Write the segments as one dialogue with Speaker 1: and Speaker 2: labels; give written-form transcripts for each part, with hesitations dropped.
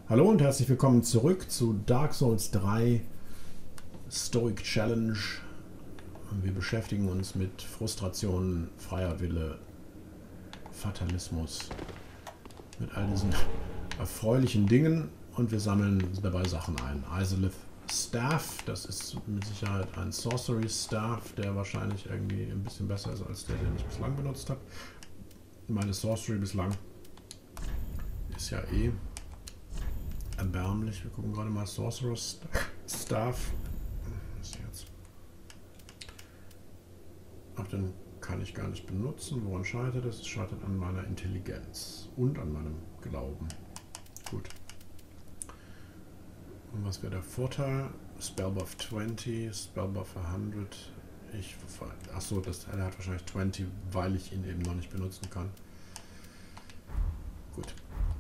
Speaker 1: Hallo und herzlich willkommen zurück zu Dark Souls 3 Stoic Challenge. Wir beschäftigen uns mit Frustration, freier Wille, Fatalismus, mit all diesen erfreulichen Dingen und wir sammeln dabei Sachen ein. Izalith Staff, das ist mit Sicherheit ein Sorcery Staff, der wahrscheinlich irgendwie ein bisschen besser ist als der, den ich bislang benutzt habe. Meine Sorcery bislang ist ja eh erbärmlich. Wir gucken gerade mal Sorcerer's Staff. Was ist jetzt? Ach, den kann ich gar nicht benutzen. Woran scheitert es? Es scheitert an meiner Intelligenz und an meinem Glauben. Gut. Und was wäre der Vorteil? Spellbuff 20, Spellbuff 100. Achso, er hat wahrscheinlich 20, weil ich ihn eben noch nicht benutzen kann. Gut.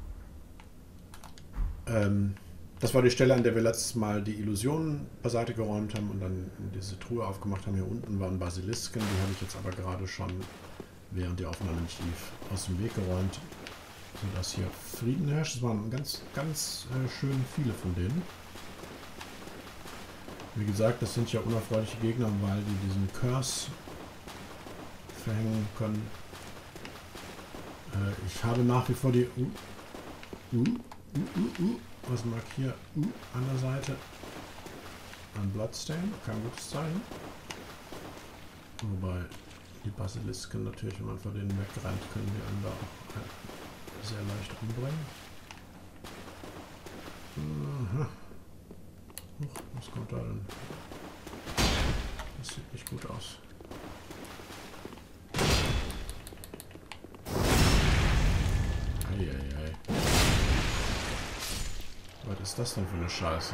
Speaker 1: Das war die Stelle, an der wir letztes Mal die Illusionen beiseite geräumt haben und dann diese Truhe aufgemacht haben. Hier unten waren Basilisken, die habe ich jetzt aber gerade schon, während die Aufnahme nicht lief, aus dem Weg geräumt, sodass hier Frieden herrscht. Es waren ganz schön viele von denen. Wie gesagt, das sind ja unerfreuliche Gegner, weil die diesen Curse verhängen können. Ich habe nach wie vor die was markiert an der Seite? Ein Bloodstain, kein gutes Zeichen. Wobei die Basilisken natürlich, wenn man vor denen wegrennt, können die einen da auch sehr leicht umbringen. Aha. Was kommt da denn? Das sieht nicht gut aus. Eieiei. Was ist das denn für eine Scheiße?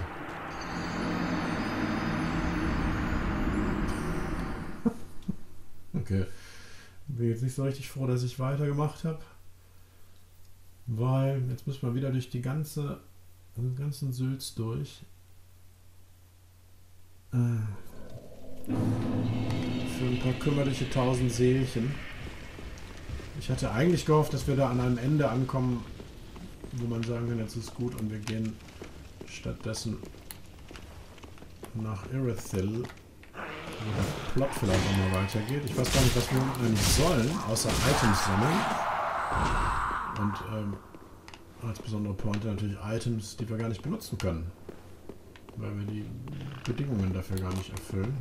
Speaker 1: Okay. Bin jetzt nicht so richtig froh, dass ich weitergemacht habe. Weil jetzt müssen wir wieder durch den ganzen Sülz durch. Für ein paar kümmerliche 1000 Seelchen. Ich hatte eigentlich gehofft, dass wir da an einem Ende ankommen, wo man sagen kann, jetzt ist gut und wir gehen stattdessen nach Irithyll, wo der Plot vielleicht nochmal weitergeht. Ich weiß gar nicht, was wir eigentlich sollen, außer Items sammeln. Und als besondere Pointe natürlich Items, die wir gar nicht benutzen können, weil wir die Bedingungen dafür gar nicht erfüllen.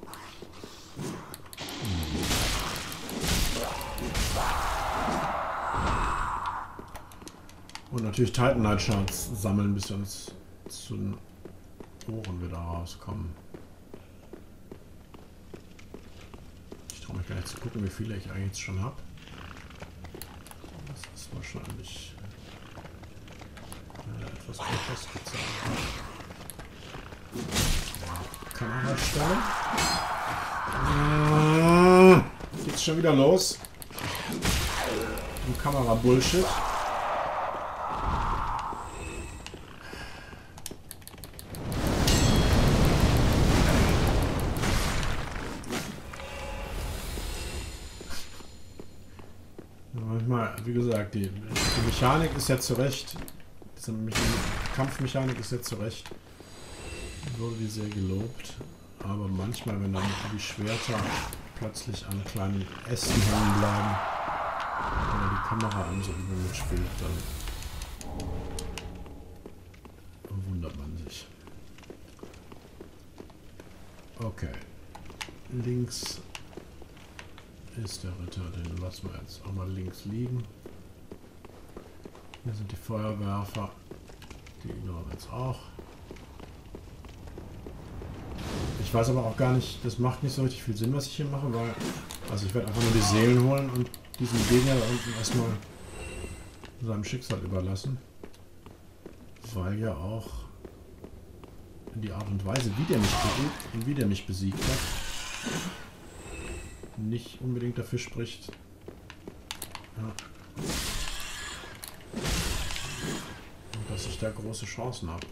Speaker 1: Und natürlich Titanite Shards sammeln, bis wir uns zu den Ohren wieder rauskommen. Ich traue mich gar nicht zu gucken, wie viele ich eigentlich jetzt schon habe. Das ist wahrscheinlich etwas groß gezeigt. Kamerastelle. Geht's schon wieder los? Kamera-Bullshit. Manchmal, wie gesagt, die Mechanik ist ja zurecht. Diese Kampfmechanik ist ja zurecht. Wurde die sehr gelobt. Aber manchmal, wenn dann die Schwerter plötzlich an kleinen Ästen hängen bleiben, oder die Kamera an so übel mitspielt, dann wundert man sich. Okay. Links ist der Ritter, den lassen wir jetzt auch mal links liegen. Hier sind die Feuerwerfer, die ignorieren wir jetzt auch. Ich weiß aber auch gar nicht, das macht nicht so richtig viel Sinn, was ich hier mache, weil, also ich werde einfach nur die Seelen holen und diesen Gegner da unten erstmal seinem Schicksal überlassen. Weil ja auch die Art und Weise, wie der mich besiegt hat, nicht unbedingt dafür spricht, ja, dass ich da große Chancen habe.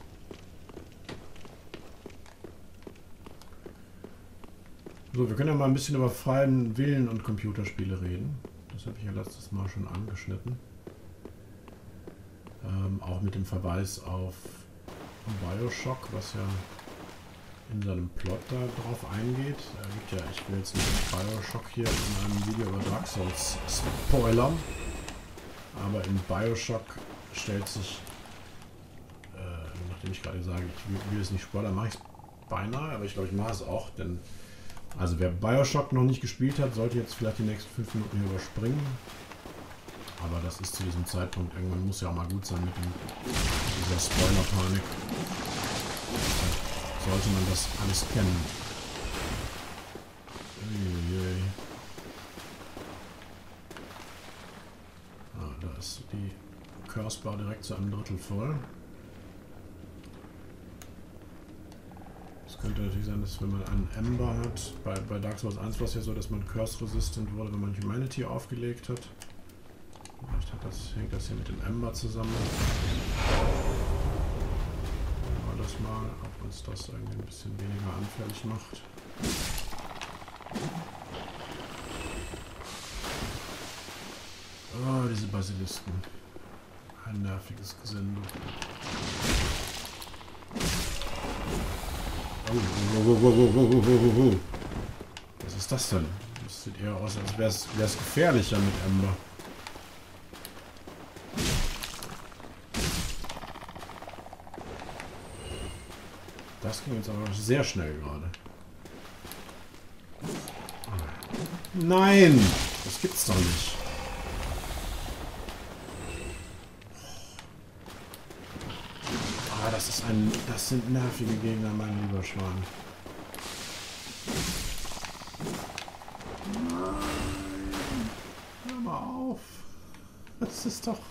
Speaker 1: So, wir können ja mal ein bisschen über freien Willen und Computerspiele reden. Das habe ich ja letztes Mal schon angeschnitten. Auch mit dem Verweis auf Bioshock, was ja in seinem Plot da drauf eingeht. Ich will jetzt nicht Bioshock hier in einem Video über Dark Souls spoilern, aber in Bioshock stellt sich, nachdem ich gerade sage, ich will es nicht spoilern, mache ich es beinahe, aber ich glaube, ich mache es auch, denn also wer Bioshock noch nicht gespielt hat, sollte jetzt vielleicht die nächsten 5 Minuten hier überspringen. Aber das ist zu diesem Zeitpunkt, irgendwann muss ja auch mal gut sein mit dieser Spoiler-Panik. Sollte man das alles kennen. Uiuiui. Ah, da ist die Curse Bar direkt zu einem Drittel voll. Es könnte natürlich sein, dass wenn man einen Ember hat, bei Dark Souls 1 war es ja so, dass man Curse-resistant wurde, wenn man Humanity aufgelegt hat. Vielleicht hängt das hier mit dem Ember zusammen. Schauen wir das mal, ob uns das irgendwie ein bisschen weniger anfällig macht. Oh, diese Basilisken. Ein nerviges Gesinde. Oh. Was ist das denn? Das sieht eher aus, als wäre es gefährlicher mit Ember. Das ging jetzt aber sehr schnell gerade. Nein! Das gibt's doch nicht. Ah, das sind nervige Gegner, mein lieber Schwan. Nein! Hör mal auf! Das ist doch...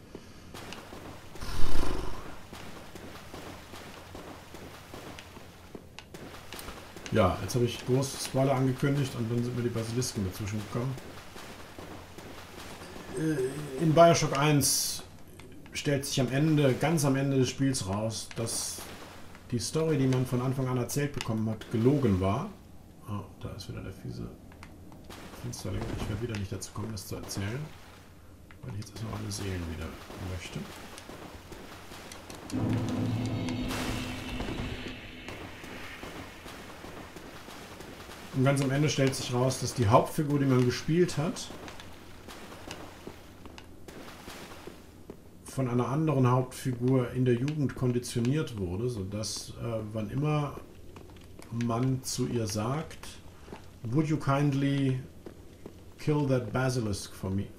Speaker 1: Ja, jetzt habe ich große Spoiler angekündigt und dann sind mir die Basilisken dazwischen gekommen. In Bioshock 1 stellt sich ganz am Ende des Spiels raus, dass die Story, die man von Anfang an erzählt bekommen hat, gelogen war. Oh, da ist wieder der fiese Finsterling. Ich werde wieder nicht dazu kommen, das zu erzählen, weil ich jetzt erstmal alle Seelen wieder möchte. Und ganz am Ende stellt sich raus, dass die Hauptfigur, die man gespielt hat, von einer anderen Hauptfigur in der Jugend konditioniert wurde, sodass wann immer man zu ihr sagt, "Would you kindly kill that basilisk for me?"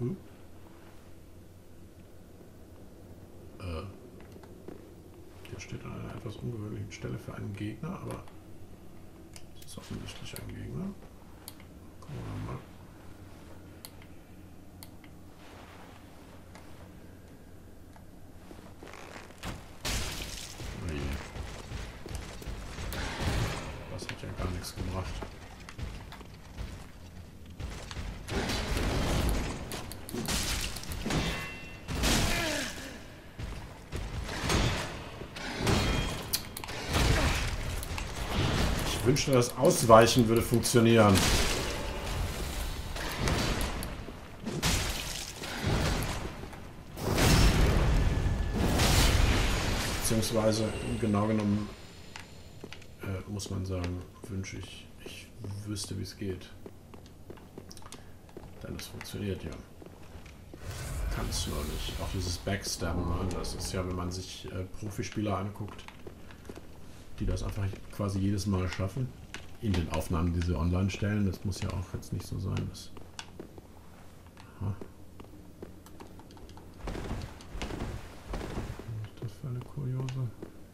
Speaker 1: Hier steht an einer etwas ungewöhnlichen Stelle für einen Gegner, aber das ist offensichtlich ein Gegner. Gucken wir mal. Das hat ja gar nichts gebracht. Ich wünschte, das Ausweichen würde funktionieren. Beziehungsweise, genau genommen, muss man sagen, wünsche ich wüsste, wie es geht. Denn es funktioniert ja. Kann es nur nicht. Auch dieses Backstabben, das ist ja, wenn man sich Profispieler anguckt, die das einfach quasi jedes Mal schaffen. In den Aufnahmen, die sie online stellen. Das muss ja auch jetzt nicht so sein. Was ist das für eine kuriose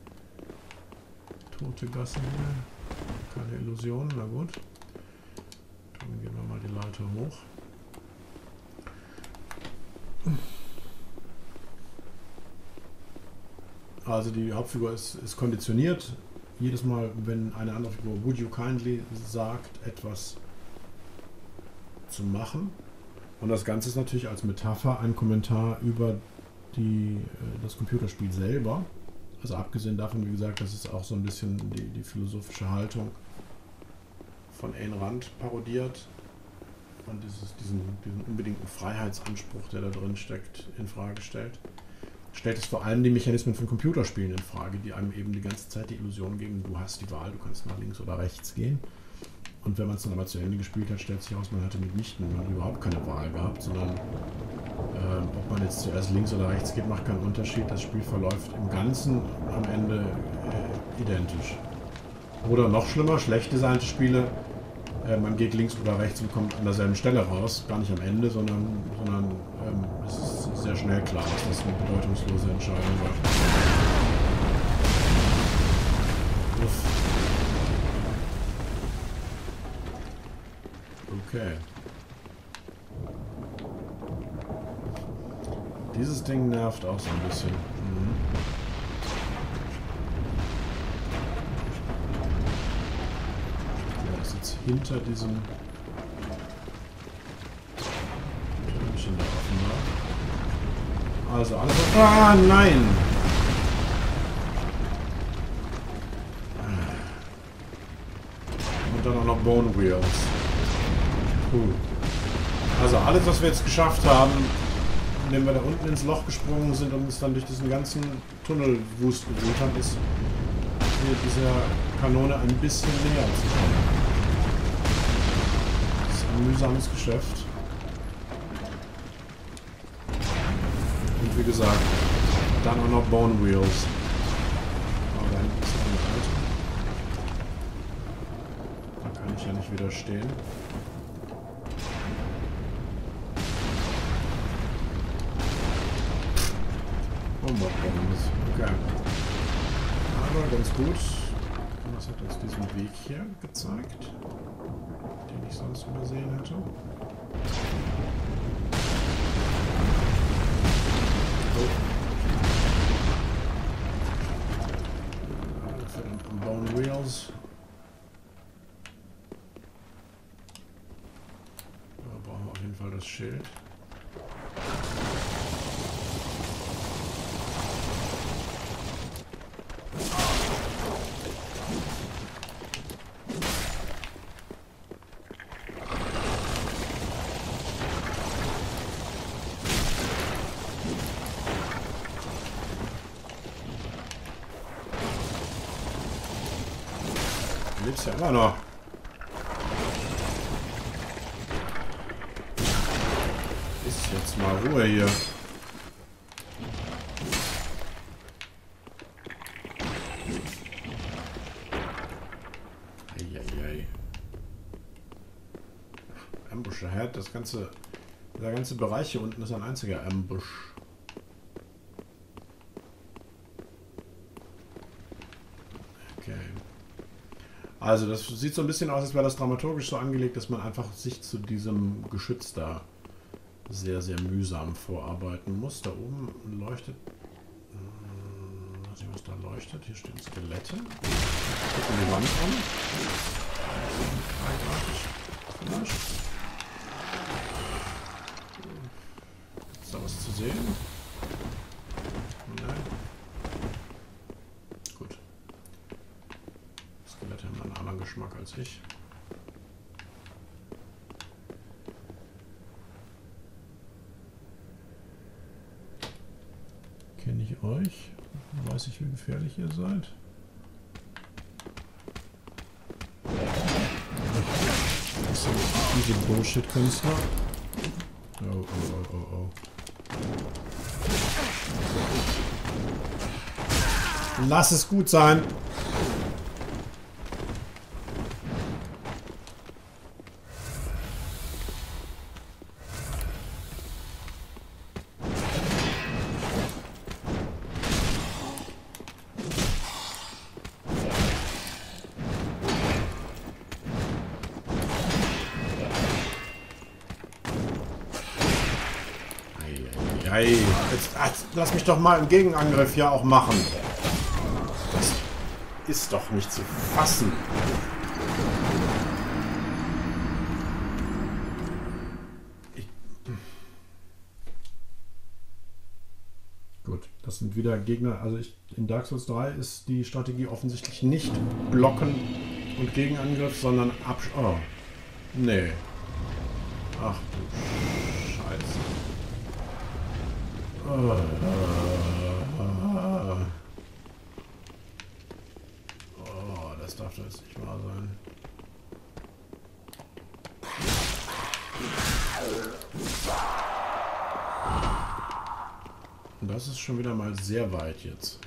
Speaker 1: tote Gasse hier? Keine Illusion, na gut. Dann gehen wir mal die Leiter hoch. Also die Hauptfigur ist konditioniert. Jedes Mal, wenn eine andere Figur "Would you kindly" sagt, etwas zu machen. Und das Ganze ist natürlich als Metapher ein Kommentar über das Computerspiel selber. Also abgesehen davon, wie gesagt, das ist auch so ein bisschen die philosophische Haltung von Ayn Rand parodiert und diesen unbedingten Freiheitsanspruch, der da drin steckt, in Frage stellt. stellt es vor allem die Mechanismen von Computerspielen in Frage, die einem eben die ganze Zeit die Illusion geben, du hast die Wahl, du kannst nach links oder rechts gehen. Und wenn man es dann aber zu Ende gespielt hat, stellt sich heraus, man hatte mitnichten überhaupt keine Wahl gehabt, sondern ob man jetzt zuerst links oder rechts geht, macht keinen Unterschied. Das Spiel verläuft im Ganzen am Ende identisch. Oder noch schlimmer, schlecht designte Spiele, man geht links oder rechts und kommt an derselben Stelle raus, gar nicht am Ende, sondern es ist sehr schnell klar, dass das eine bedeutungslose Entscheidung war. Uff. Okay. Dieses Ding nervt auch so ein bisschen. Der ist jetzt hinter diesem Türmchen da offenbar. Also alles... Ah, nein! Und dann auch noch Bone Wheels. Also alles, was wir jetzt geschafft haben, indem wir da unten ins Loch gesprungen sind und uns dann durch diesen ganzen Tunnelwust gewühlt haben, ist hier dieser Kanone ein bisschen näher zu kommen. Das ist ein mühsames Geschäft. Und wie gesagt, dann auch noch Bone Wheels. Aber da hinten ist noch ein Item. Da kann ich ja nicht widerstehen. Okay. Aber ganz gut. Was hat uns diesen Weg hier gezeigt, den ich sonst übersehen hätte? Oh. Für den Bone Wheels. Da brauchen wir auf jeden Fall das Schild. Lebt's ja immer noch. Ist jetzt mal Ruhe hier. Eieiei. Ambush ahead. Der ganze Bereich hier unten ist ein einziger Ambush. Okay. Also das sieht so ein bisschen aus, als wäre das dramaturgisch so angelegt, dass man einfach sich zu diesem Geschütz da sehr, sehr mühsam vorarbeiten muss. Da oben leuchtet... Weiß nicht, was da leuchtet. Hier stehen Skelette. Gucken die Wand an. Vielleicht. Ist da was zu sehen? Nein. Gut. Skelette haben einen anderen Geschmack als ich. Kenne ich euch? Weiß ich, wie gefährlich ihr seid? Das sind diese Bullshit-Künstler. Oh. Lass es gut sein. Jetzt lass mich doch mal einen Gegenangriff hier auch machen. Das ist doch nicht zu fassen. Gut, das sind wieder Gegner. Also in Dark Souls 3 ist die Strategie offensichtlich nicht blocken und Gegenangriff, sondern Oh. Nee. Ach du Scheiße. darf das jetzt nicht wahr sein. Und das ist schon wieder mal sehr weit jetzt.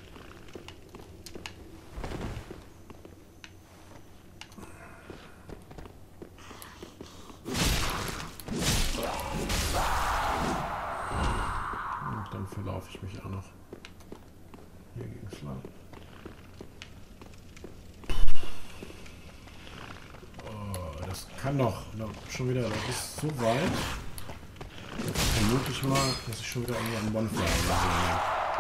Speaker 1: Und dann verlaufe ich mich auch noch. Hier ging's lang. Oh, das kann doch schon wieder, das ist so weit. Vermute ich mal, dass ich schon wieder irgendwie einen Bonfire sehe.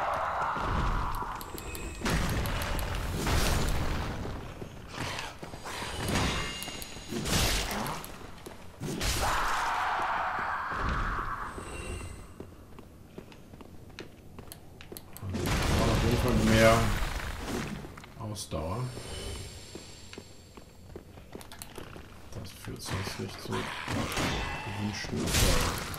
Speaker 1: Auf jeden Fall mehr Ausdauer. Das führt sonst nicht zu gewünschten Erfolg.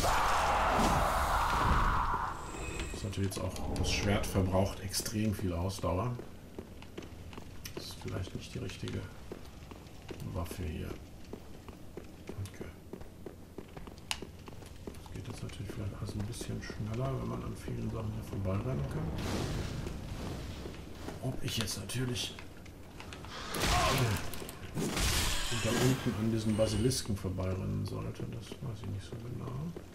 Speaker 1: Das ist natürlich jetzt auch, das Schwert verbraucht extrem viel Ausdauer. Das ist vielleicht nicht die richtige Waffe hier. Okay. Das geht jetzt natürlich vielleicht alles ein bisschen schneller, wenn man an vielen Sachen hier vorbeirennen kann. Ob ich jetzt natürlich da unten an diesen Basilisken vorbeirennen sollte, das weiß ich nicht so genau.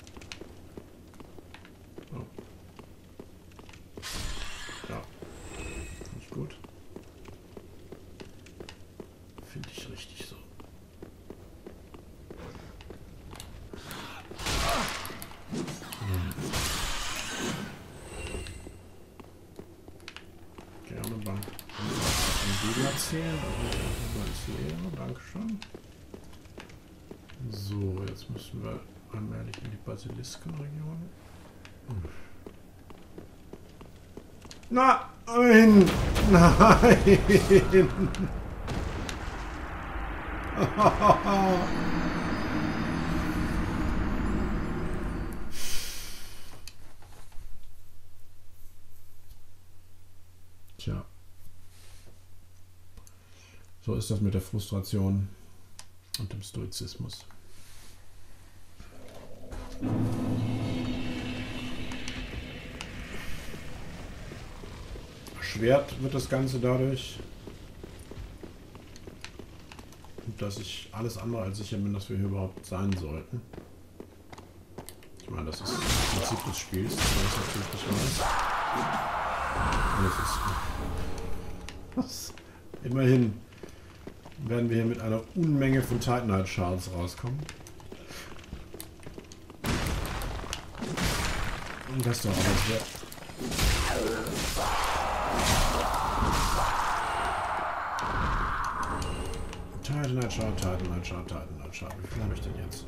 Speaker 1: Oh. Ja, nicht gut. Finde ich richtig so. Gerne beim Gegner zählen, aber ist leer. Dankeschön. So, jetzt müssen wir allmählich in die Basiliskenregion. Nein! Nein! Tja. So ist das mit der Frustration und dem Stoizismus. Erschwert wird das Ganze dadurch, dass ich alles andere als sicher bin, dass wir hier überhaupt sein sollten. Ich meine, das ist das Prinzip des Spiels, das ich natürlich nicht weiß. Und es ist immerhin werden wir hier mit einer Unmenge von Titanite Shards rauskommen. Und das doch alles wert. Titanite Shard, Titanite Shard, Titanite Shard. Wie viel habe ich denn jetzt?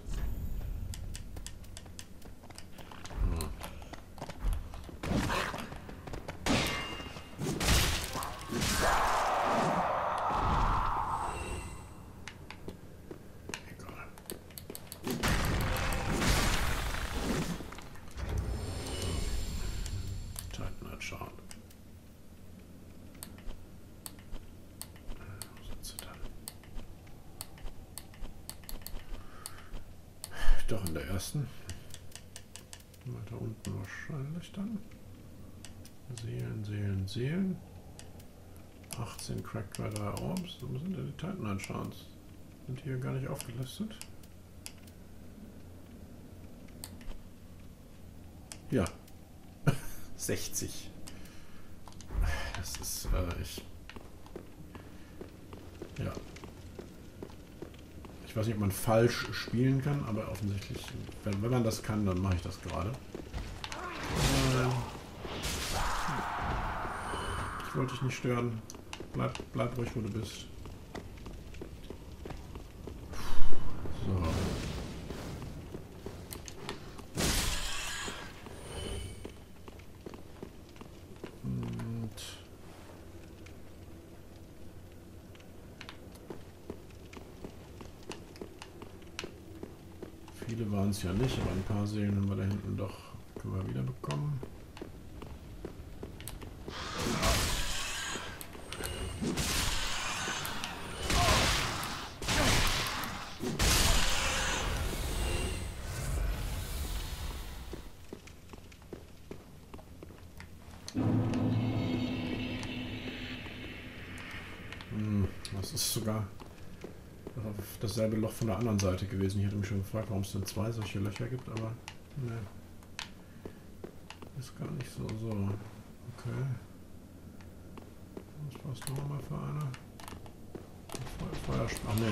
Speaker 1: Doch in der ersten. Weiter unten wahrscheinlich dann. Seelen, Seelen, Seelen. 18 Cracked bei 3 Orbs. Wo sind denn die Titanite Shards? Sind hier gar nicht aufgelistet? Ja. 60. Das ist, ja. Ich weiß nicht, ob man falsch spielen kann, aber offensichtlich, wenn man das kann, dann mache ich das gerade. Ich wollte dich nicht stören. Bleib ruhig, wo du bist. So. Viele waren es ja nicht, aber ein paar Seelen haben wir da hinten doch, können wir wieder bekommen. das ist sogar dasselbe Loch von der anderen Seite gewesen. Ich hätte mich schon gefragt, warum es denn zwei solche Löcher gibt, aber ne. Ist gar nicht so. Okay. Was warst du nochmal für einer? Feuerspann. Ach ne.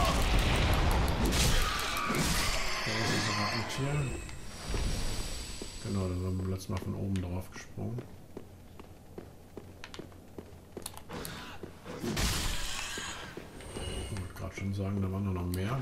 Speaker 1: Da ist unser Rattentier. Genau, da sind wir beim letzten Mal von oben drauf gesprungen. Ich wollte gerade schon sagen, da waren noch mehr.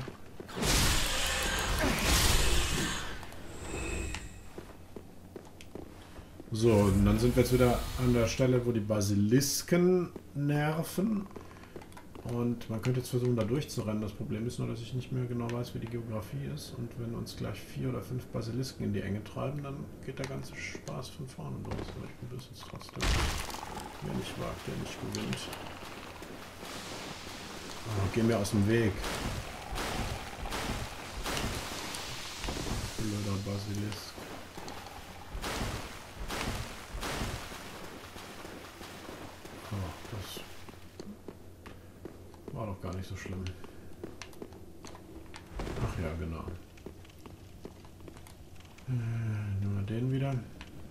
Speaker 1: So, und dann sind wir jetzt wieder an der Stelle, wo die Basilisken nerven. Und man könnte jetzt versuchen, da durchzurennen. Das Problem ist nur, dass ich nicht mehr genau weiß, wie die Geografie ist. Und wenn uns gleich 4 oder 5 Basilisken in die Enge treiben, dann geht der ganze Spaß von vorne los. Aber ich probiere es jetzt trotzdem. Wer nicht wagt, der nicht gewinnt. Oh, geh mir aus dem Weg. Blöder Basilisk. Das war doch gar nicht so schlimm. Ach ja, genau. Nehmen wir den wieder. Kann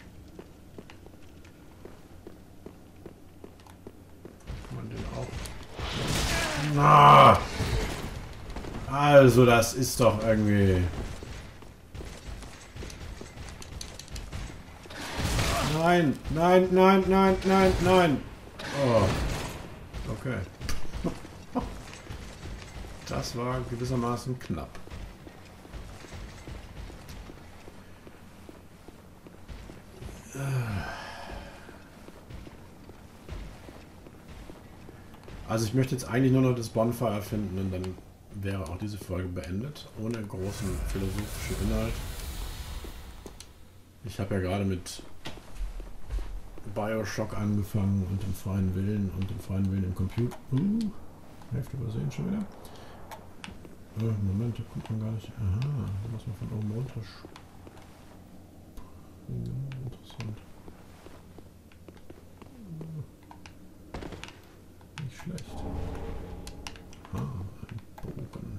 Speaker 1: man den auch... Na! Also, das ist doch irgendwie... Nein, nein, nein, nein, nein, nein! Oh. Okay. Das war gewissermaßen knapp. Also ich möchte jetzt eigentlich nur noch das Bonfire finden und dann wäre auch diese Folge beendet, ohne großen philosophischen Inhalt. Ich habe ja gerade mit Bioshock angefangen und dem freien Willen im Computer. Hälfte übersehen schon wieder. Moment, da kommt man gar nicht. Aha, da muss man von oben runter springen. Interessant. Nicht schlecht. Ah, ein Bogen.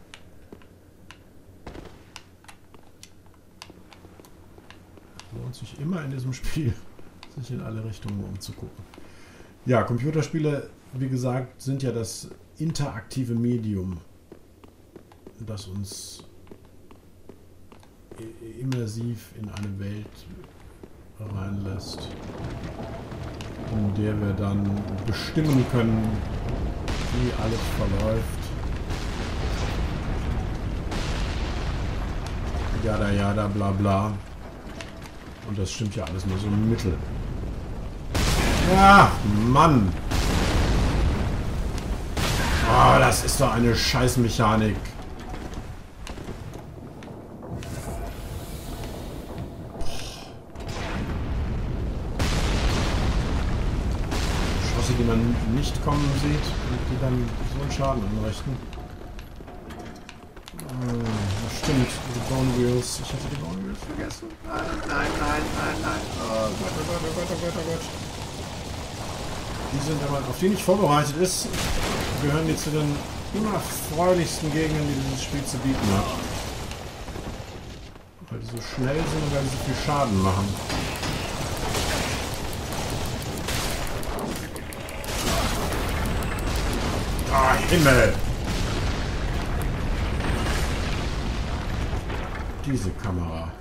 Speaker 1: Lohnt sich immer in diesem Spiel, sich in alle Richtungen umzugucken. Ja, Computerspiele, wie gesagt, sind ja das interaktive Medium, das uns immersiv in eine Welt reinlässt, in der wir dann bestimmen können, wie alles verläuft. Jada, jada, bla bla. Und das stimmt ja alles nur so im Mittel. Ja, Mann! Oh, das ist doch eine Scheißmechanik. Schosse, die man nicht kommen sieht und die dann so einen Schaden anrichten. Das stimmt, die Bone Wheels. Ich hatte die Bone Wheels vergessen. Nein, nein, nein, nein, nein. Oh Gott, oh Gott, oh Gott, oh Gott, oh Gott. Die sind, wenn man auf die nicht vorbereitet ist, gehören die zu den immer freudigsten Gegnern, die dieses Spiel zu bieten hat. Weil die so schnell sind und weil die so viel Schaden machen. Ah, Himmel! Diese Kamera.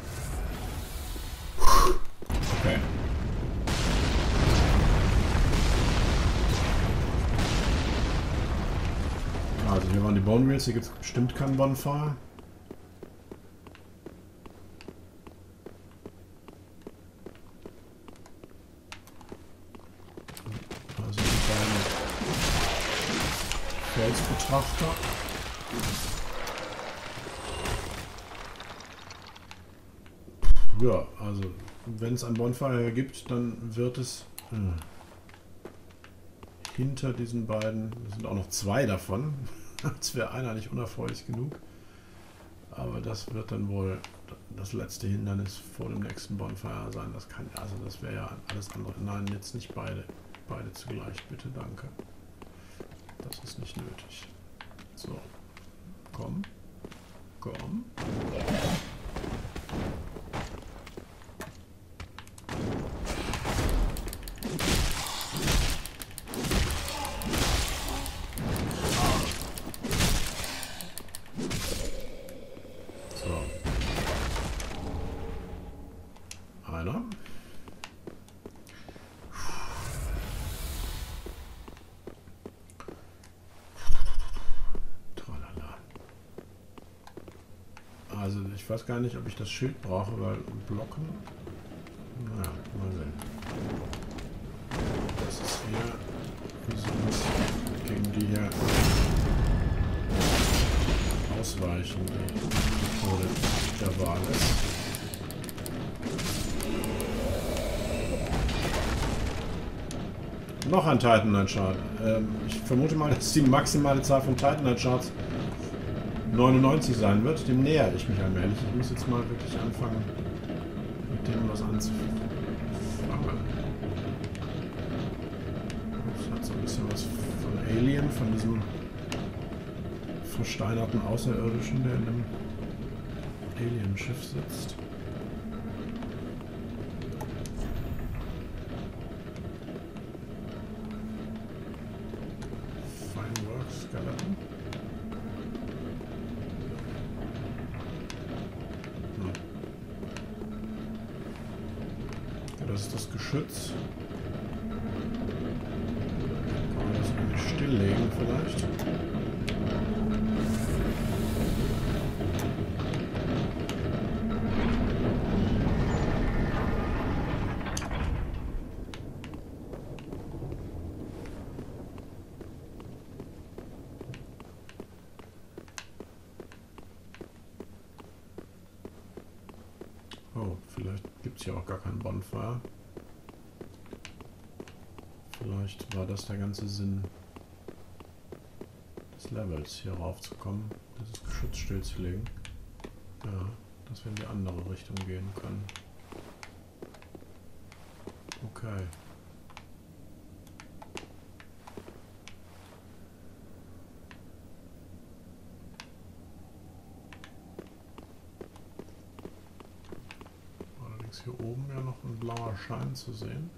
Speaker 1: Okay. Also hier waren die Bone Wheels, hier gibt es bestimmt keinen Bonfire. Also die beiden Felsbetrachter. Ja, also wenn es ein Bonfire gibt, dann wird es hinter diesen beiden, es sind auch noch zwei davon, als wäre einer nicht unerfreulich genug, aber das wird dann wohl das letzte Hindernis vor dem nächsten Bonfire sein. Das kann, also das wäre ja alles andere. Nein, jetzt nicht beide. Beide zugleich, bitte, danke. Das ist nicht nötig. So. Komm. Komm. So. Einer. Also ich weiß gar nicht, ob ich das Schild brauche, weil blocken. Naja, mal sehen. Das ist hier sowas gegen die hier ausweichen, die Methode der Wahl ist. Noch ein Titanite Chart. Ich vermute mal, dass die maximale Zahl von Titanite Charts 99 sein wird. Dem nähere ich mich allmählich. Ich muss jetzt mal wirklich anfangen, mit dem was anzufangen. Das hat so ein bisschen was von Alien, von diesem versteinerten Außerirdischen, der in einem Alienschiff sitzt. Skeleton. Ja, das ist das Geschütz. Kann man das irgendwie stilllegen vielleicht? Oh, vielleicht gibt es hier auch gar keinen Bonfire. Vielleicht war das der ganze Sinn des Levels, hier raufzukommen, dieses Geschütz stillzulegen. Ja, dass wir in die andere Richtung gehen können. Okay. Hier oben ja noch ein blauer Schein zu sehen.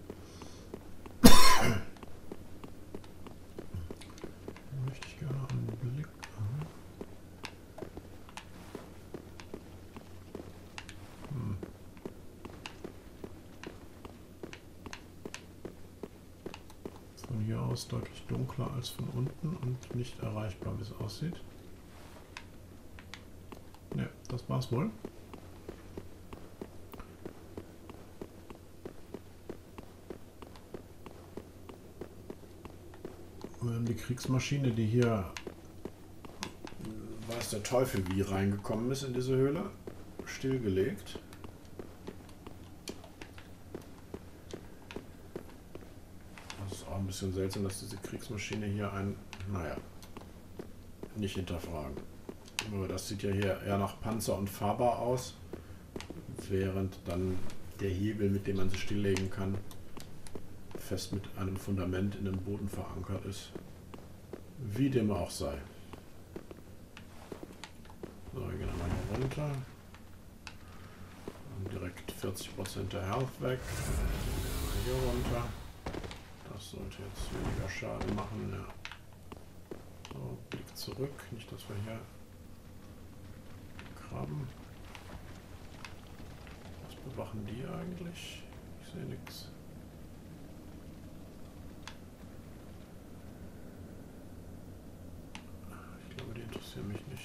Speaker 1: Möchte ich gerne einen Blick haben. Von hier aus deutlich dunkler als von unten und nicht erreichbar, wie es aussieht. Ne, das war's wohl. Die Kriegsmaschine, die hier, weiß der Teufel wie, reingekommen ist in diese Höhle, stillgelegt. Das ist auch ein bisschen seltsam, dass diese Kriegsmaschine hier naja, nicht hinterfragen. Aber das sieht ja hier eher nach Panzer und fahrbar aus, während dann der Hebel, mit dem man sie stilllegen kann, fest mit einem Fundament in den Boden verankert ist. Wie dem auch sei. So, wir gehen einmal hier runter. Und direkt 40% der Health weg. Hier runter. Das sollte jetzt weniger Schaden machen. Ja. So, Blick zurück. Nicht, dass wir hier krabben. Was bewachen die eigentlich? Ich sehe nichts. Die interessieren mich nicht.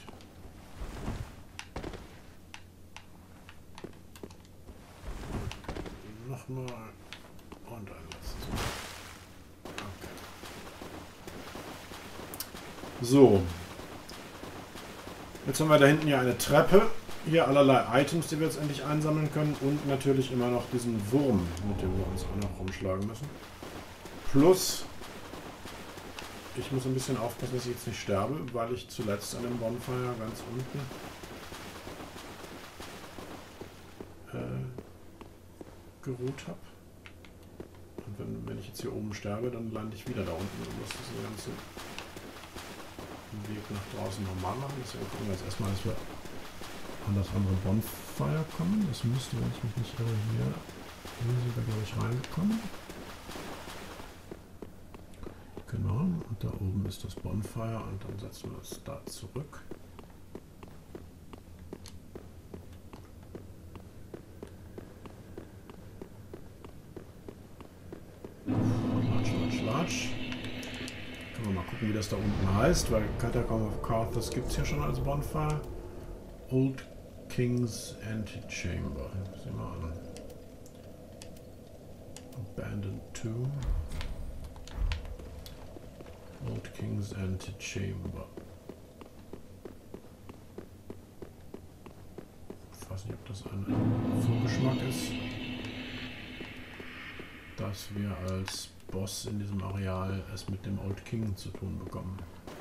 Speaker 1: Nochmal und ein letztes Mal. Okay. So. Jetzt haben wir da hinten ja eine Treppe. Hier allerlei Items, die wir jetzt endlich einsammeln können. Und natürlich immer noch diesen Wurm, mit dem wir uns auch noch rumschlagen müssen. Plus... Ich muss ein bisschen aufpassen, dass ich jetzt nicht sterbe, weil ich zuletzt an dem Bonfire ganz unten geruht habe. Und wenn ich jetzt hier oben sterbe, dann lande ich wieder da unten und muss diese ganze Weg nach draußen normal machen. Deswegen gucken wir jetzt erstmal, dass wir an das andere Bonfire kommen. Das müsste, wenn ich mich nicht irre, hier sind wir, glaube ich, reingekommen. Genau, und da oben ist das Bonfire und dann setzen wir es da zurück. Latsch. Können wir mal gucken, wie das da unten heißt, weil Catacomb of Karthus gibt es hier schon als Bonfire. Old King's Antechamber. Sehen wir an. Abandoned Tomb. Old King's Antechamber. Ich weiß nicht, ob das ein Vorgeschmack ist, dass wir als Boss in diesem Areal es mit dem Old King zu tun bekommen.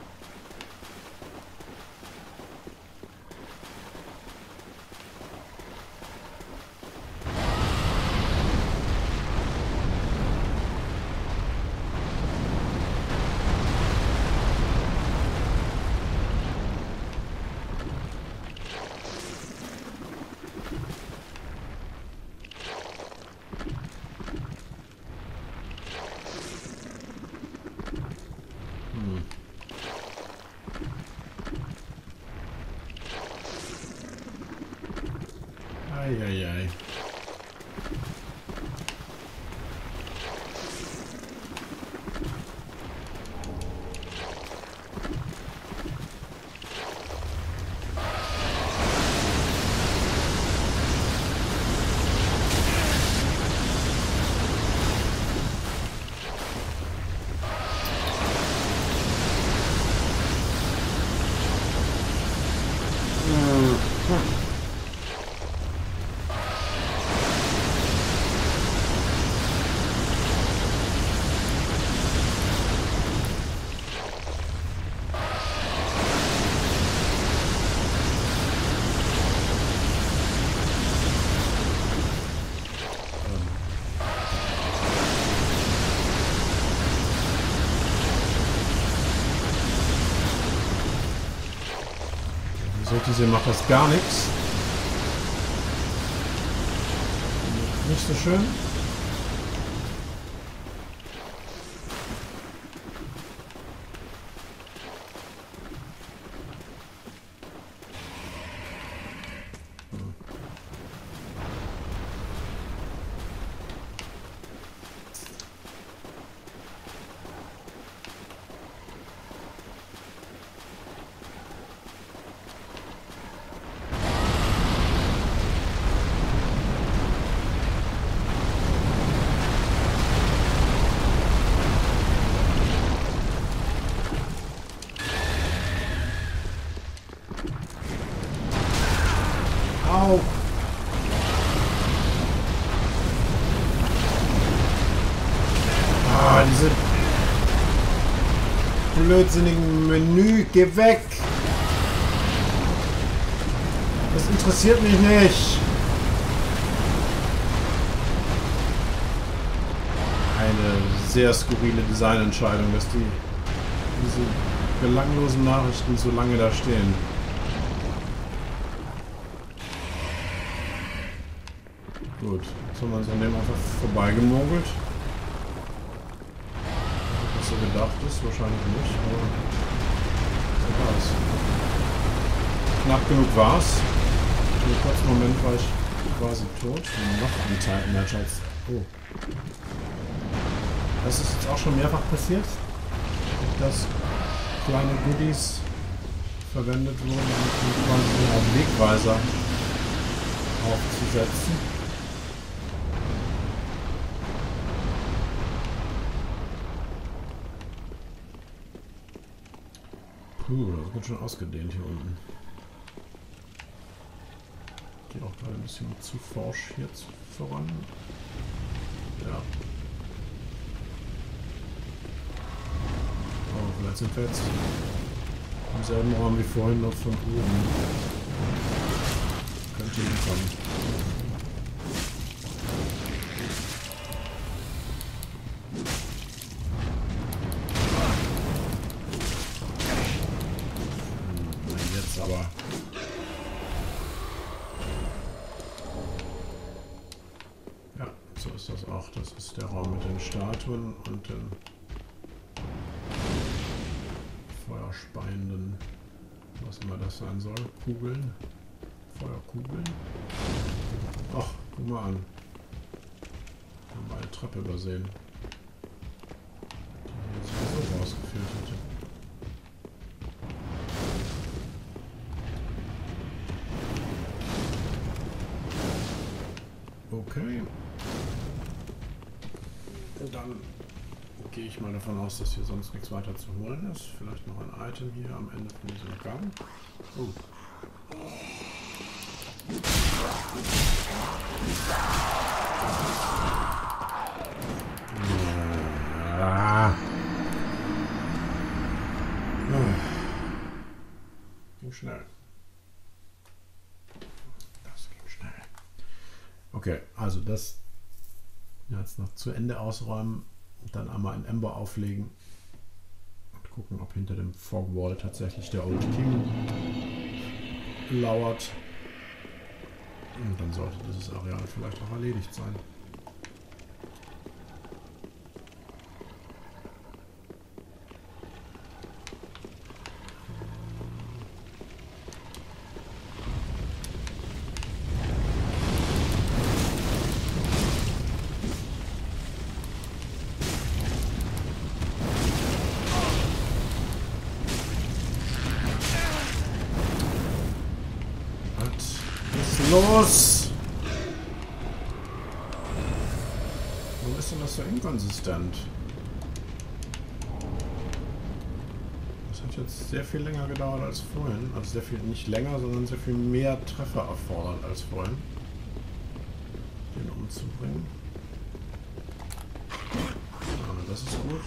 Speaker 1: Eieiei. Diese macht das gar nichts. Nicht so schön. Au! Ah, diese blödsinnigen Menü, geh weg! Das interessiert mich nicht! Eine sehr skurrile Designentscheidung, dass diese belanglosen Nachrichten so lange da stehen. Gut, jetzt haben wir uns an dem einfach vorbeigemogelt. Was so gedacht ist, wahrscheinlich nicht, aber so war es. Knapp genug war es. Für einen kurzen Moment war ich quasi tot. Noch ein Titan-Match als... Oh. Das ist jetzt auch schon mehrfach passiert, dass kleine Goodies verwendet wurden, um quasi einen Wegweiser aufzusetzen. Das wird schon ausgedehnt hier unten. Geht auch gerade ein bisschen zu forsch jetzt voran. Ja. Oh, vielleicht sind wir jetzt im selben Raum wie vorhin noch von oben. Könnte hinkommen. Ach, das ist der Raum mit den Statuen und den feuerspeienden, was immer das sein soll, Kugeln, Feuerkugeln. Ach, guck mal an. Haben wir eine Treppe übersehen, die hier sowieso rausgeführt hätte. Okay. Und dann gehe ich mal davon aus, dass hier sonst nichts weiter zu holen ist. Vielleicht noch ein Item hier am Ende von diesem Gang. Oh. Ja. Ging schnell. Das ging schnell. Okay, also das jetzt noch zu Ende ausräumen und dann einmal ein Ember auflegen und gucken, ob hinter dem Fog Wall tatsächlich der Old King lauert. Und dann sollte dieses Areal vielleicht auch erledigt sein. Los! Warum ist denn das so inkonsistent? Das hat jetzt sehr viel länger gedauert als vorhin. Also sehr viel, nicht länger, sondern sehr viel mehr Treffer erfordert als vorhin, den umzubringen. Ah, das ist gut.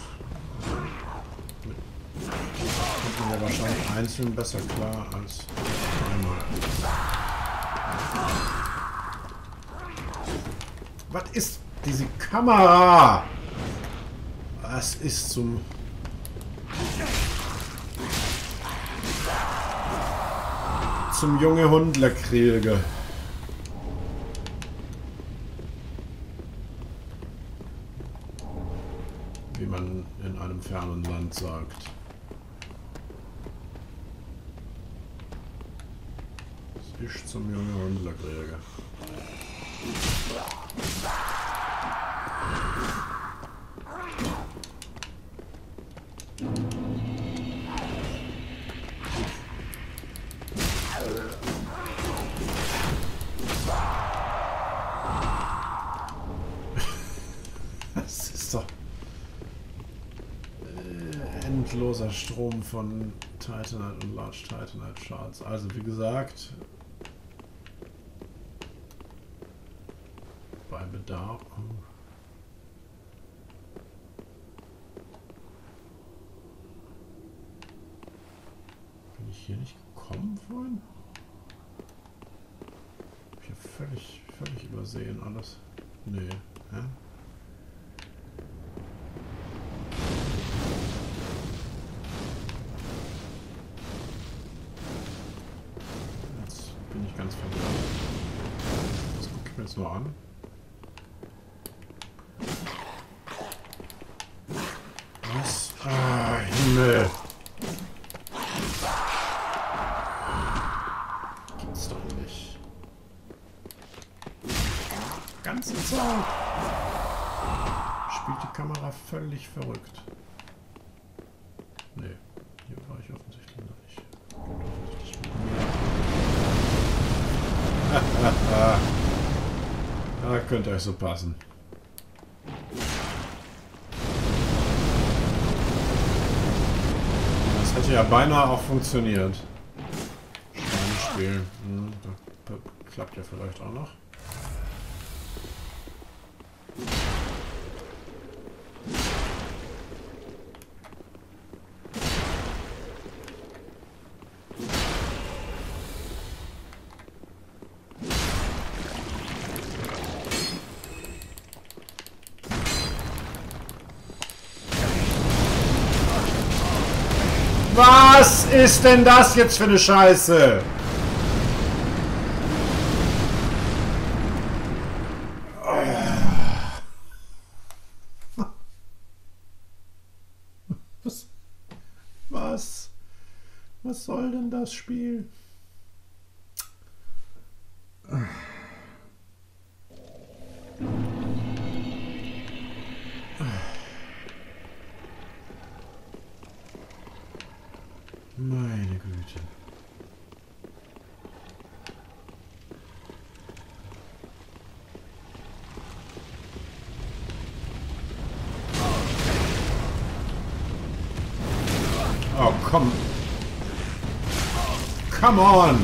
Speaker 1: Mit kommt man ja wahrscheinlich einzeln besser klar als einmal. Was ist diese Kamera? Was ist zum junge Hundlerkriege? Wie man in einem fernen Land sagt. Es ist zum junge Hundlerkriege. Das ist doch endloser Strom von Titanite und Large Titanite Shards. Also wie gesagt, bei Bedarf. Oh. Bin ich hier nicht gekommen vorhin? Hab ich ja völlig übersehen alles. Nee. Hä? Jetzt bin ich ganz verwirrt. Das gucke ich mir jetzt mal an. Was? Ah, Himmel! Gibt's doch nicht. Ganze Zeit spielt die Kamera völlig verrückt. Nee, hier war ich offensichtlich noch nicht. Da könnte euch so passen. Das hätte ja beinahe auch funktioniert. Spiel. Das klappt ja vielleicht auch noch. Was ist denn das jetzt für eine Scheiße? Was soll denn das Spiel? Meine Güte. Oh, komm. Come on!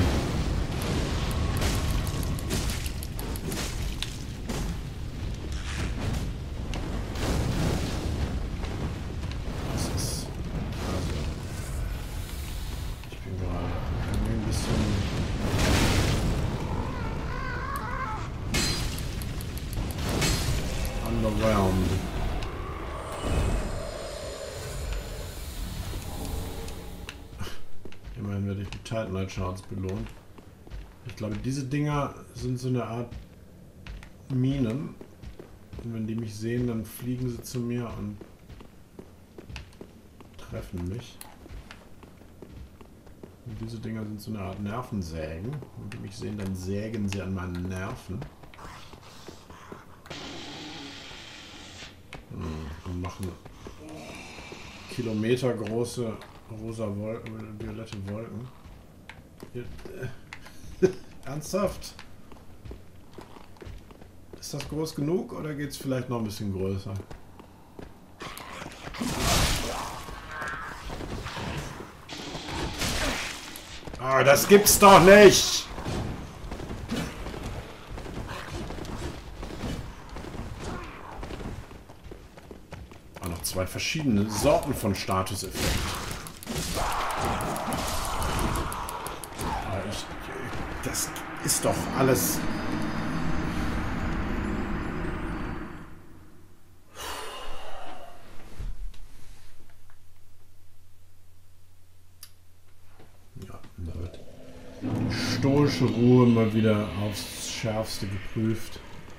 Speaker 1: Das ist... Also... Ich bin gerade irgendwie ein bisschen... underwhelmed. Immerhin werde ich mit Titanlight Shards belohnt. Ich glaube, diese Dinger sind so eine Art Minen. Und wenn die mich sehen, dann fliegen sie zu mir und treffen mich. Und diese Dinger sind so eine Art Nervensägen. Wenn die mich sehen, dann sägen sie an meinen Nerven. Und machen kilometergroße rosa violette Wolken. Ernsthaft? Ist das groß genug oder geht es vielleicht noch ein bisschen größer? Ah, das gibt's doch nicht! Auch noch zwei verschiedene Sorten von Statuseffekten. Das ist doch alles... Ja, da wird die stoische Ruhe mal wieder aufs Schärfste geprüft.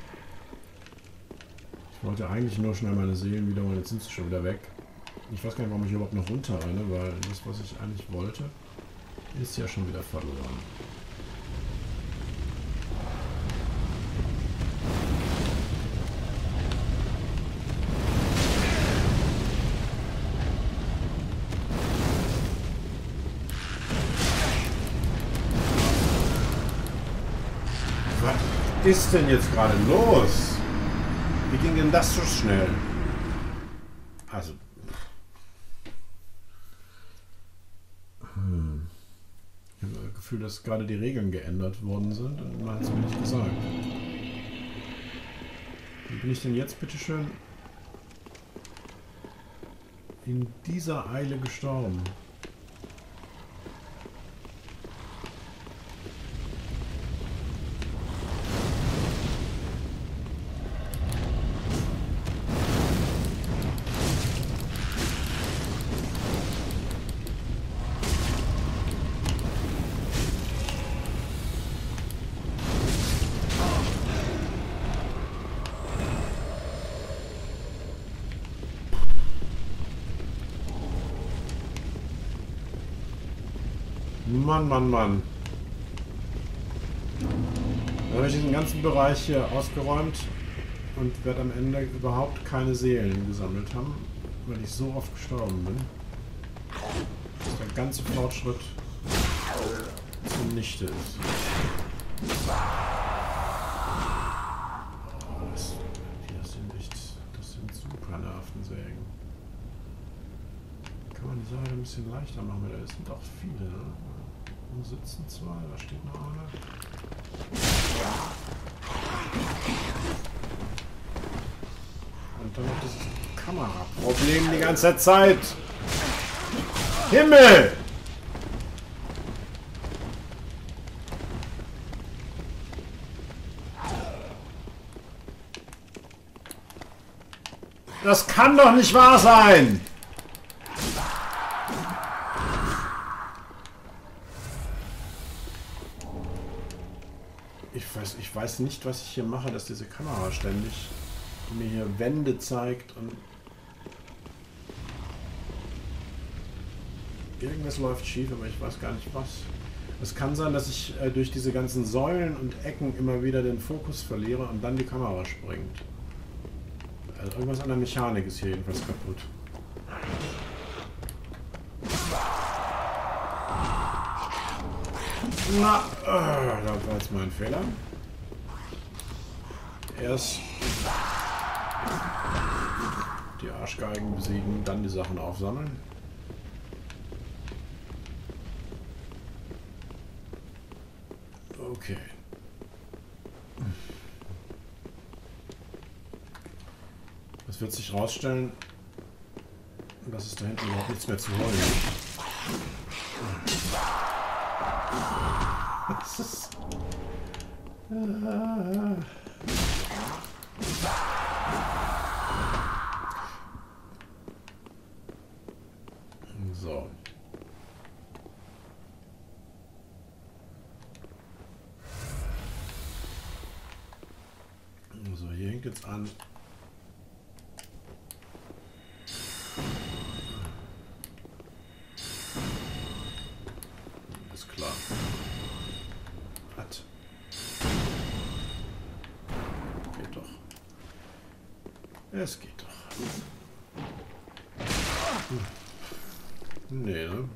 Speaker 1: Ich wollte eigentlich nur schnell meine Seelen wiederholen, jetzt sind sie schon wieder weg. Ich weiß gar nicht, warum ich überhaupt noch runterrenne, weil das, was ich eigentlich wollte, ist ja schon wieder verloren. Was ist denn jetzt gerade los? Wie ging denn das so schnell? Also... Ich habe das Gefühl, dass gerade die Regeln geändert worden sind und man hat es mir nicht gesagt. Wie bin ich denn jetzt bitteschön in dieser Eile gestorben? Mann, Mann, Mann. Dann habe ich diesen ganzen Bereich hier ausgeräumt und werde am Ende überhaupt keine Seelen gesammelt haben, weil ich so oft gestorben bin, dass der ganze Fortschritt zunichte ist. Oh, das sind super Nervensägen. Kann man die Sache ein bisschen leichter machen, weil es sind auch viele, ne? Wo sitzen zwei? Da steht noch einer. Und dann noch dieses Kameraproblem die ganze Zeit. Himmel! Das kann doch nicht wahr sein! Ich weiß nicht, was ich hier mache, dass diese Kamera ständig mir hier Wände zeigt und Irgendwas läuft schief, aber ich weiß gar nicht was. Es kann sein, dass ich durch diese ganzen Säulen und Ecken immer wieder den Fokus verliere und dann die Kamera springt. Also irgendwas an der Mechanik ist hier jedenfalls kaputt. Na, das war jetzt mein Fehler. Erst die Arschgeigen besiegen, dann die Sachen aufsammeln. Okay. Es wird sich herausstellen, dass es da hinten überhaupt nichts mehr zu holen gibt. Das ist... So. So, hier hängt jetzt an. Ist klar. Hat. Geht doch. Es geht doch. Nee, ne?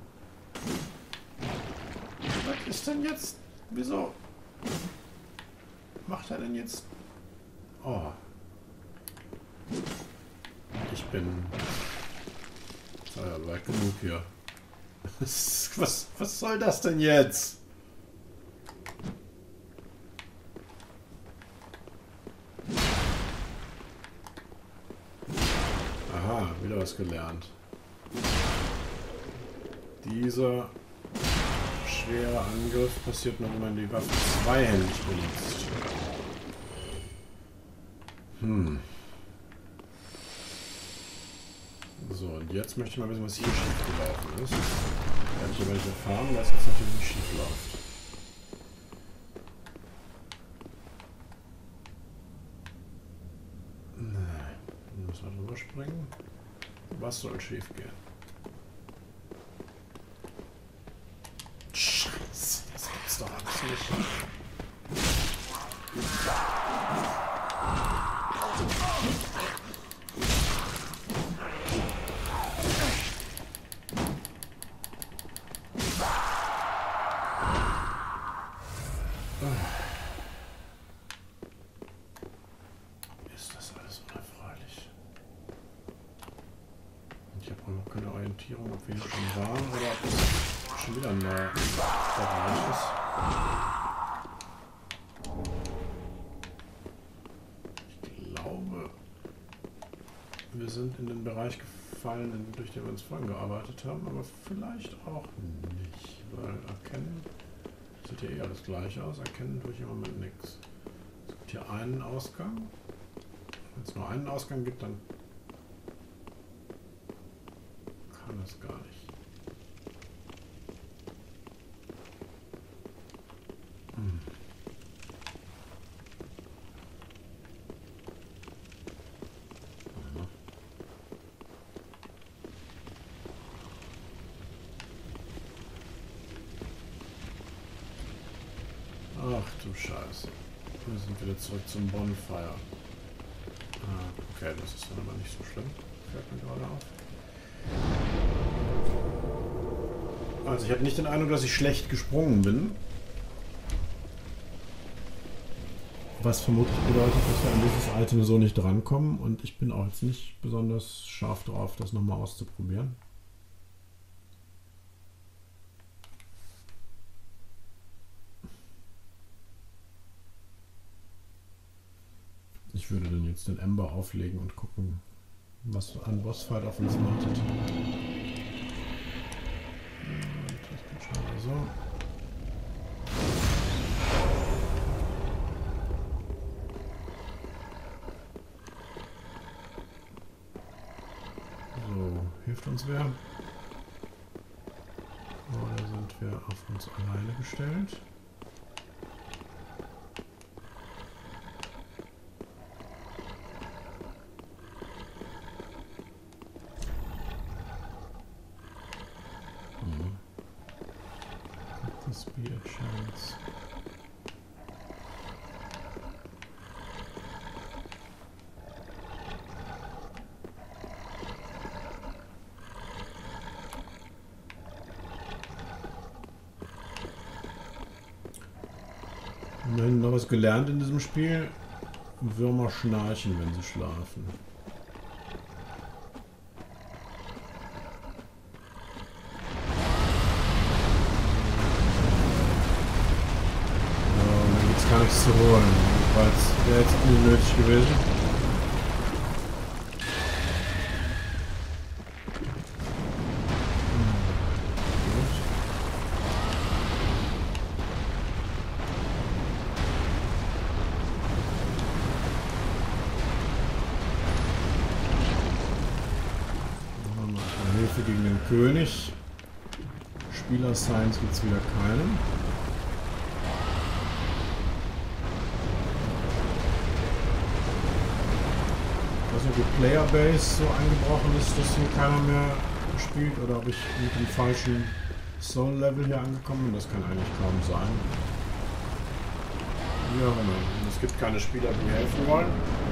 Speaker 1: Was ist denn jetzt? Wieso macht er denn jetzt? Oh. Ich bin weit genug hier. Was soll das denn jetzt? Aha, wieder was gelernt. Dieser schwere Angriff passiert nur, wenn man die Waffe zweihändig benutzt. So, und jetzt möchte ich mal wissen, was hier schief gelaufen ist. Werde ich aber nicht erfahren, weil es jetzt natürlich nicht schief läuft. Nee, müssen wir drüber springen. Was soll schief gehen? Scheiße, das gibt's doch alles nicht. Ist das alles unerfreulich? Ich habe auch noch keine Orientierung, ob wir hier schon waren oder ob das schon wieder ein neuer Bereich ist. Ich glaube, wir sind in den Bereich gefallen, durch den wir uns vorhin gearbeitet haben, aber vielleicht auch nicht, weil erkennen sieht ja eh alles gleich aus, erkennen tue ich im Moment nichts. Es gibt hier einen Ausgang. Wenn es nur einen Ausgang gibt, dann kann es gar nicht. Ach du Scheiße. Wir sind wieder zurück zum Bonfire. Okay, das ist dann aber nicht so schlimm. Fällt mir gerade auf. Also ich habe nicht den Eindruck, dass ich schlecht gesprungen bin. Was vermutlich bedeutet, dass wir an dieses Item so nicht drankommen. Und ich bin auch jetzt nicht besonders scharf drauf, das nochmal auszuprobieren. Ich würde dann jetzt den Ember auflegen und gucken, was ein Bossfight auf uns wartet. Das geht schon mal so. So, hilft uns wer? Oder sind wir auf uns alleine gestellt? must be a chance. Immerhin noch was gelernt in diesem Spiel. Würmer schnarchen, wenn sie schlafen. Gar nichts zu holen, weil es wäre jetzt unnötig gewesen. Hilfe gegen den König. Spieler-Science gibt es wieder keinen. Also die Playerbase so eingebrochen ist, dass hier keiner mehr spielt, oder ob ich mit dem falschen Soul-Level hier angekommen bin, das kann eigentlich kaum sein. Wie auch immer. Es gibt keine Spieler, die helfen wollen.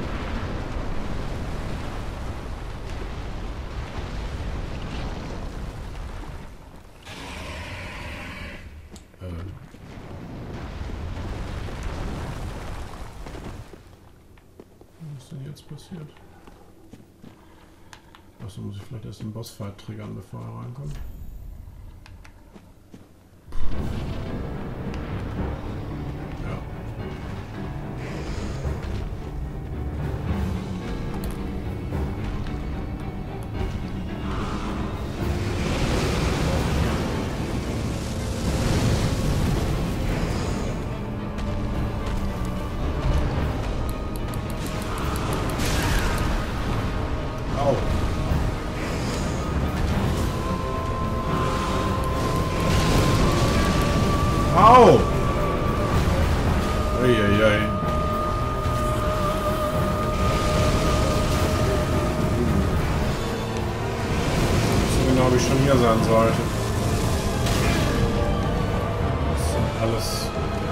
Speaker 1: Was ist denn jetzt passiert? Achso, muss ich vielleicht erst den Bossfight triggern, bevor er reinkommt. Ja. Au. Au! Eieiei. So genau, wie ich schon hier sein sollte. Das sind alles...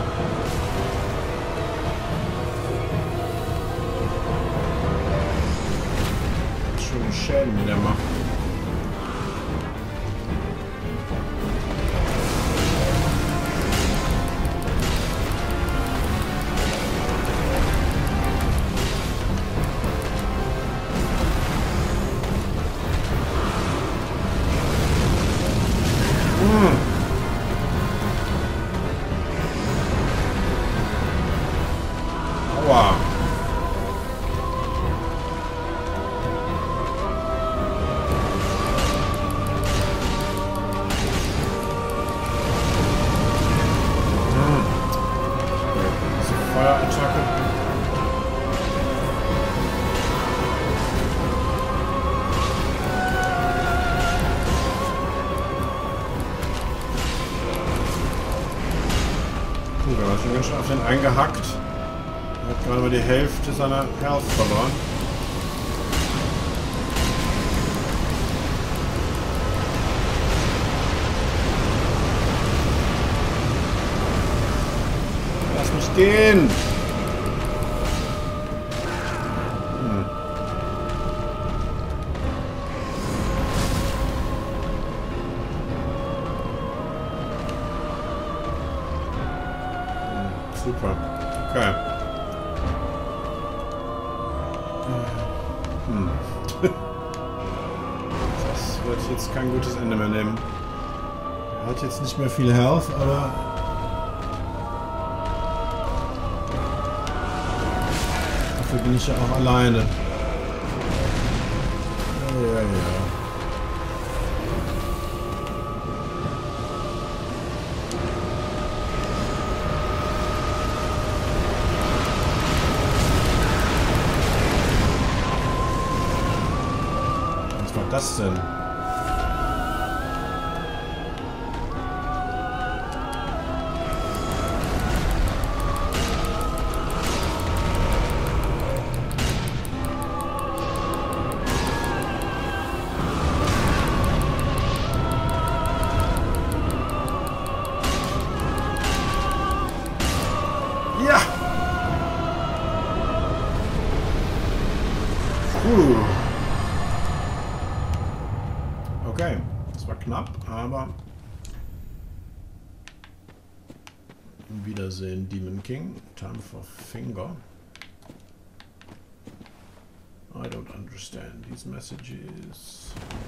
Speaker 1: schöne Schäden, die der macht. Aua. Diese Feuerattacke. Da war schon ganz schön auf den eingehackt. Er hat gerade mal die Hälfte seiner Health verloren. Lass mich gehen! Super. Okay. Das wird jetzt kein gutes Ende mehr nehmen. Er hat jetzt nicht mehr viel Health, aber... dafür bin ich ja auch alleine. Ja, ja. Was war das denn? Okay, das war knapp, aber Wiedersehen, Demon King. Time for finger. I don't understand these messages.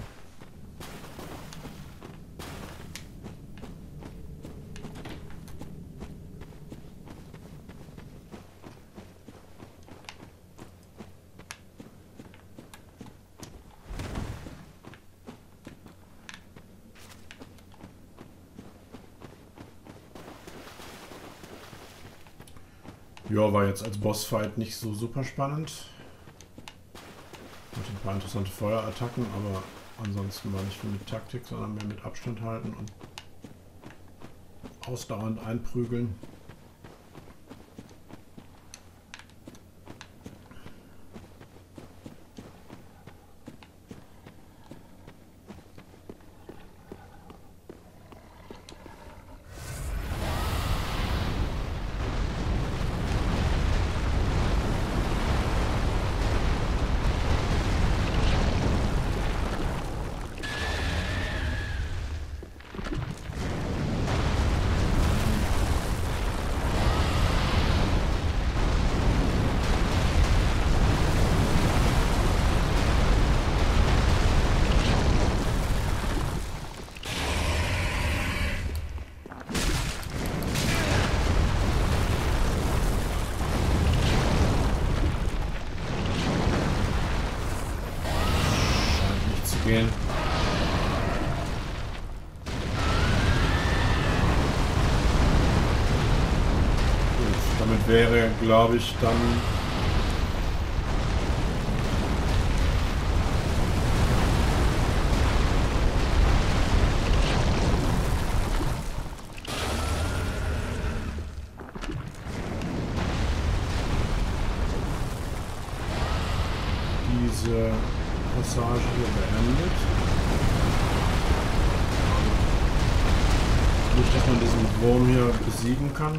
Speaker 1: Ja, war jetzt als Bossfight nicht so super spannend. Mit ein paar interessante Feuerattacken, aber ansonsten war nicht viel mit Taktik, sondern mehr mit Abstand halten und ausdauernd einprügeln. Gehen. Gut, damit wäre, glaube ich, dann diese Passage hier beendet. Nicht, dass man diesen Wurm hier besiegen kann.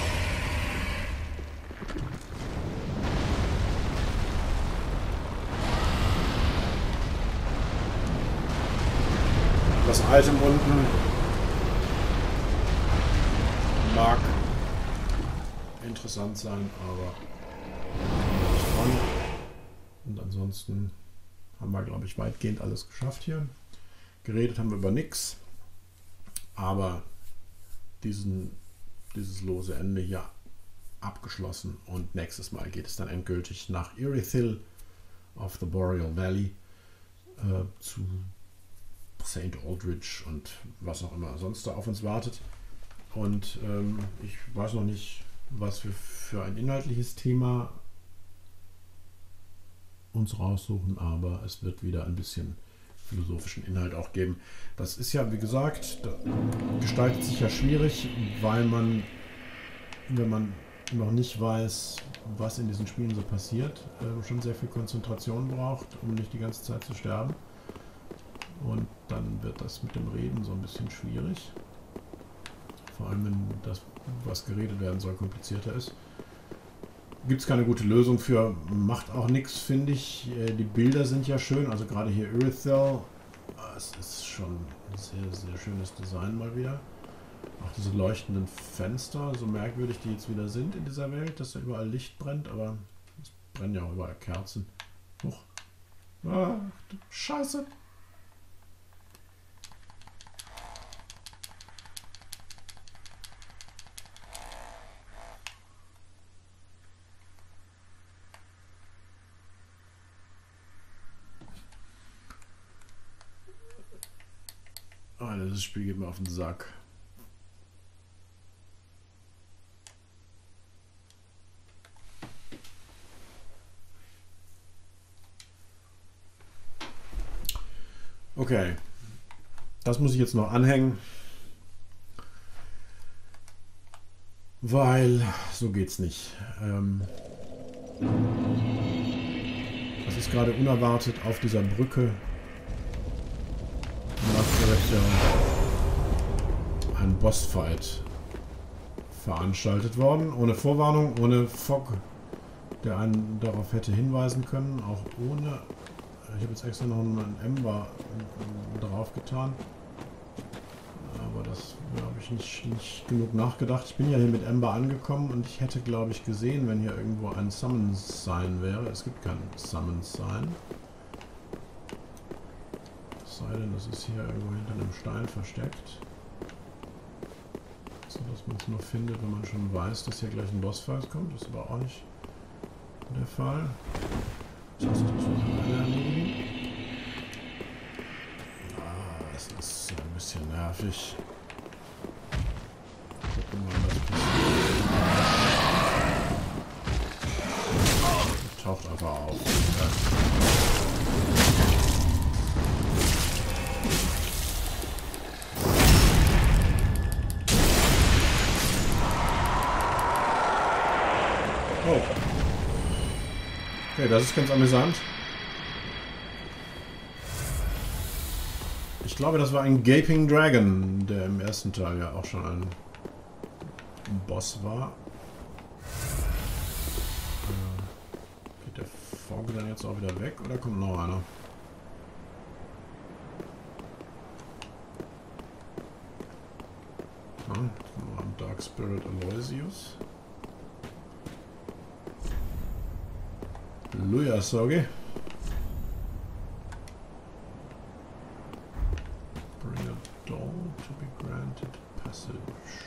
Speaker 1: Das Item unten mag interessant sein, aber nicht dran. Und ansonsten haben wir, glaube ich, weitgehend alles geschafft hier. Geredet haben wir über nichts, aber dieses lose Ende hier abgeschlossen. Und nächstes Mal geht es dann endgültig nach Irithyll auf the Boreal Valley zu St. Aldridge und was auch immer sonst da auf uns wartet. Und ich weiß noch nicht, was wir für ein inhaltliches Thema uns raussuchen, aber es wird wieder ein bisschen philosophischen Inhalt auch geben. Das ist ja, wie gesagt, gestaltet sich ja schwierig, weil man, wenn man noch nicht weiß, was in diesen Spielen so passiert, schon sehr viel Konzentration braucht, um nicht die ganze Zeit zu sterben. Und dann wird das mit dem Reden so ein bisschen schwierig. Vor allem, wenn das, was geredet werden soll, komplizierter ist. Gibt es keine gute Lösung für, macht auch nichts, finde ich. Die Bilder sind ja schön, also gerade hier Irithyll, es ist schon ein sehr, sehr schönes Design mal wieder. Auch diese leuchtenden Fenster, so merkwürdig die jetzt wieder sind in dieser Welt, dass da überall Licht brennt, aber es brennen ja auch überall Kerzen. Huch. Ah, Scheiße! Das Spiel geht mir auf den Sack. Okay. Das muss ich jetzt noch anhängen. Weil so geht's nicht. Das ist gerade unerwartet auf dieser Brücke. Ein Bossfight veranstaltet worden, ohne Vorwarnung, ohne Fog, der einen darauf hätte hinweisen können, auch ohne, ich habe jetzt extra noch einen Ember draufgetan. Aber das habe ich nicht genug nachgedacht. Ich bin ja hier mit Ember angekommen und ich hätte, glaube ich, gesehen, wenn hier irgendwo ein Summons Sign wäre. Es gibt kein Summons Sign. Es sei denn, das ist hier irgendwo hinter einem Stein versteckt. So dass man es nur findet, wenn man schon weiß, dass hier gleich ein Bossfight kommt. Das ist aber auch nicht der Fall. Das heißt, das müssen wir alle erledigen. Ah, das ist ein bisschen nervig. Gucken, wann das passiert. Taucht einfach auf. Oh. Okay, das ist ganz amüsant. Ich glaube, das war ein Gaping Dragon, der im ersten Teil ja auch schon ein Boss war. Geht der Fog dann jetzt auch wieder weg oder kommt noch einer? Dark Spirit Aloysius. Luja, Sorge. Bring a doll to be granted passage.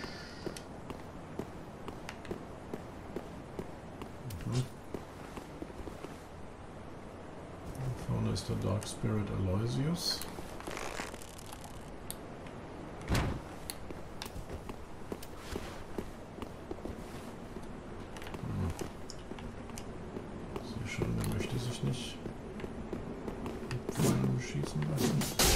Speaker 1: Vorne ist der Dark Spirit Aloysius. Der möchte sich nicht mit Pfeilen beschießen lassen.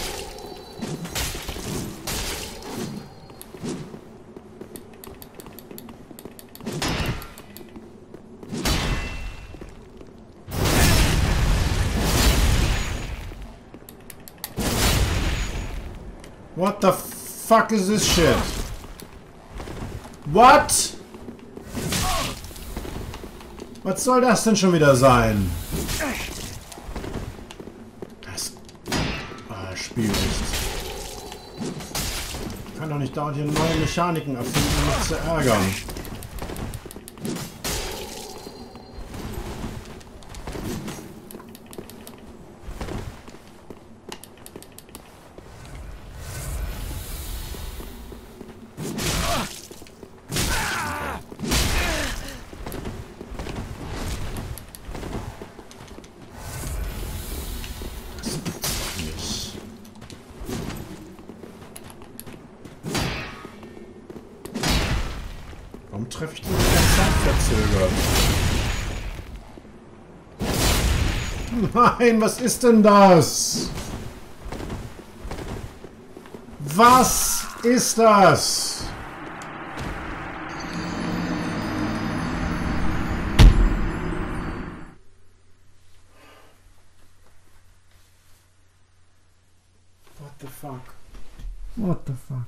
Speaker 1: What the fuck is this shit? What? Was soll das denn schon wieder sein? Das Spiel ist. Ich kann doch nicht dauernd hier neue Mechaniken erfinden, um mich zu ärgern. Warum treffe ich den zeitverzögert? Nein, was ist denn das? Was ist das? What the fuck? What the fuck?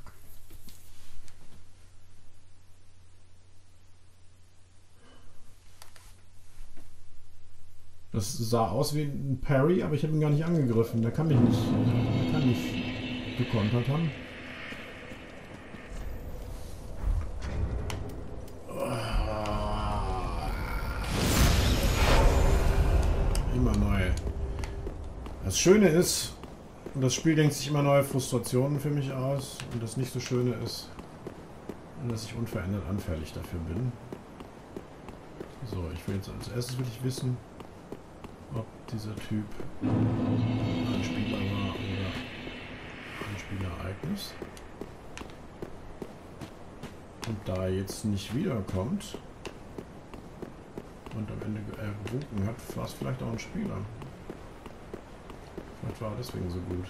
Speaker 1: Das sah aus wie ein Parry, aber ich habe ihn gar nicht angegriffen. Der kann mich nicht, der kann nicht gekontert haben. Immer neu. Das Schöne ist, das Spiel denkt sich immer neue Frustrationen für mich aus. Und das nicht so Schöne ist, dass ich unverändert anfällig dafür bin. So, ich will jetzt als erstes wirklich wissen, ob dieser Typ ein Spieler war oder ein Spielereignis. Und da er jetzt nicht wiederkommt und am Ende gewunken hat, war es vielleicht auch ein Spieler. Vielleicht war er deswegen so gut.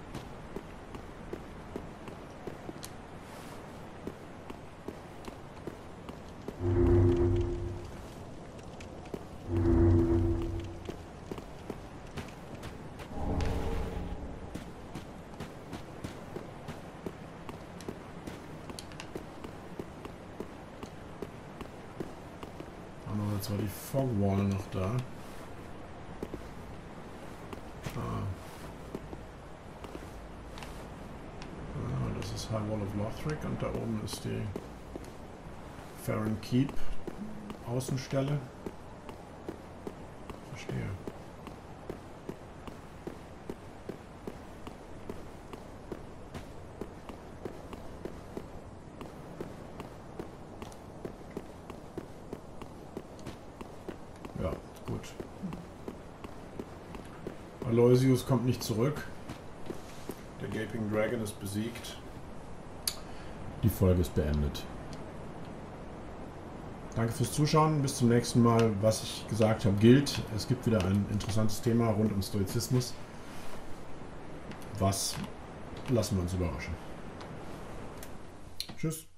Speaker 1: Jetzt war die Fogwall noch da. Das ist High Wall of Lothric und da oben ist die Farron Keep Außenstelle. Verstehe. Ja, gut. Aloysius kommt nicht zurück. Der Gaping Dragon ist besiegt. Die Folge ist beendet. Danke fürs Zuschauen. Bis zum nächsten Mal. Was ich gesagt habe, gilt. Es gibt wieder ein interessantes Thema rund um Stoizismus. Was? Lassen wir uns überraschen. Tschüss.